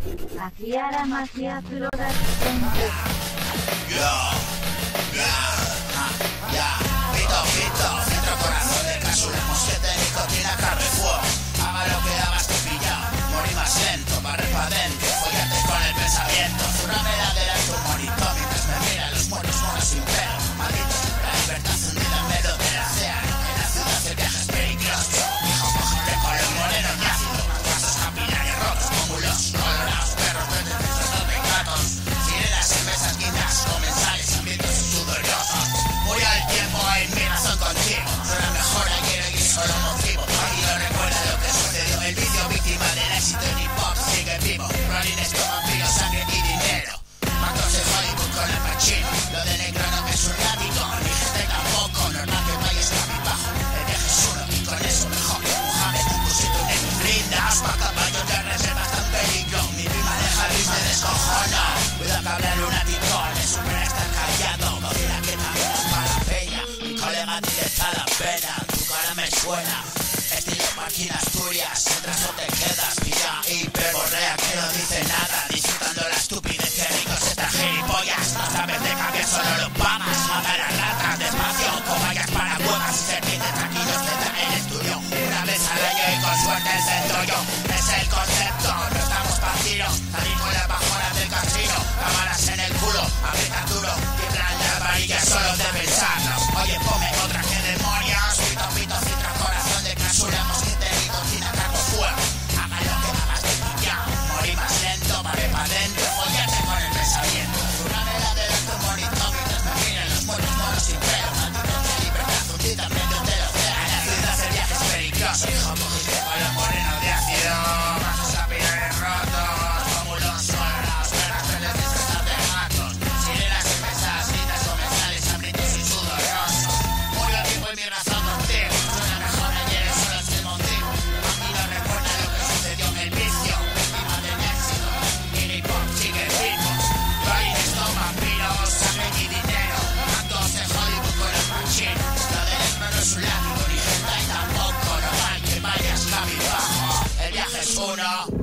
秋葉マフィアプロダクションズ。 Pito, centro corazón de casulemos, 7 nicotina, Carrefour. Haga lo que hagas, te pilla, morí más lento, barre pa' dentro, follate con el pensamiento. Zurrame la de la tu monito mientras me miran los muertos monos sin pelo. Maldito, la libertad hundida en medio del océano. En la ciudad el viaje es peligroso. Hijo, cógete con los morenos de ácido. Vasos capilares rotos, pómulos colorados, perros verdes, de gatos. Sirenas en mesas guindas, comensales, hambrientos y sudorosos. Voy al tiempo en mi razón contigo. Suena mejor ayer y solo motivo. Aquí no recuerda lo que sucedió. El vídeo víctima del éxito en hip hop sigue vivo. Rolling Stone, vampiros, sangre y dinero. Macros de Hollywood con el Pacino. Lo de negro no es un hábito, ni gente tampoco. Normal que vayas cabizbajo. El viaje es uno y con eso mejor. Mohamed, un cusito, un blindas pa' caballos de reserva hasta un peligro. Mi prima deja Luis me descojona. Cuidado que habla lunático. El super está callado. Cocina que también es para la peña. Mi colega directa la pena. Tu cara me suena. Estilo máquina Asturias. Entras o te quedas. Pilla y peborrea que no dice nada. Disfrutando la estupidez que ricos estas gilipollas. No sabes de cambiar, solo lo pagas. Mata las ratas despacio. Cobayas para huevas y serpientes tranquilos desde el estudio. Una vez al año y con suerte el centollo. Es el concepto. No estamos pa' tiro. Salir con las bajonas del casino. Cámaras en el culo. Aprieta duro. Tiemblan las varillas solo de pensarlo. Oye, ponme otra que demonios. Pito, pito, citra, corazón de casulemos. Que te digo, tina, cargo fuego. Haga lo que hagas de pilla. Morí más lento, vale pa' dentro. Follate con el pensamiento. Una vela de tu monito mientras me miran los muertos monos sin pelo. Malditos de libertad hundida en medio del océano. En la ciudad el viaje es peligroso. Hijo, cogiste con los morenos de ácido. Vasos capilares rotos. Pómulos colorados, perras verdes disfrazadas de gatos. Sirenas en mesas, citas comensales, hambrientos y sudorosos. Murió el tiempo y mi razón contigo. Suena mejor ayer, solo es el motivo. Aquí no recuerda lo que sucedió en el vicio. Víctima del éxito. Y hip hop sigue vivo. Rolling Stone, vampiros, sangre y dinero. Actos de Hollywood con el Pacino. Lo del negro no es un látigo ni gente y tampoco. Normal que vayas cabizbajo. El viaje es uno.